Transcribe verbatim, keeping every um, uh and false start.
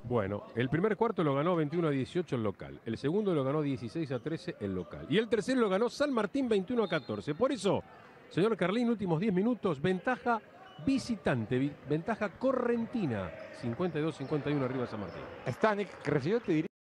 Bueno, el primer cuarto lo ganó veintiuno a dieciocho el local. El segundo lo ganó dieciséis a trece el local. Y el tercero lo ganó San Martín veintiuno a catorce. Por eso, señor Carlín, últimos diez minutos, ventaja visitante, ventaja correntina. cincuenta y dos a cincuenta y uno arriba San Martín. Stanek, que recibió, te diría.